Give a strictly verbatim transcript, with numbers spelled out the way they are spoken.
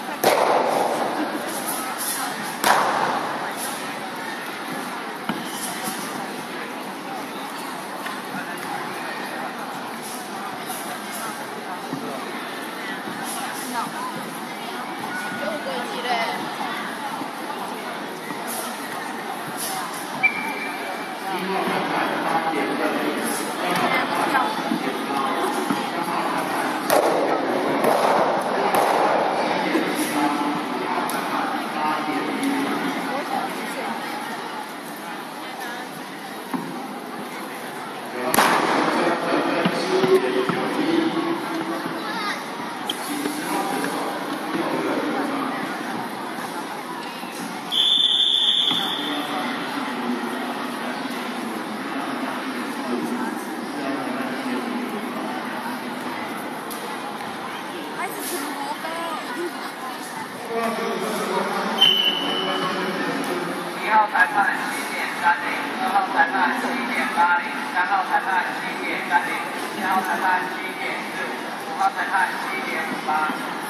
一号裁判七点三零，二号裁判七点八零，三号裁判七点三零，四号裁判七点四五，五号裁判七点五八。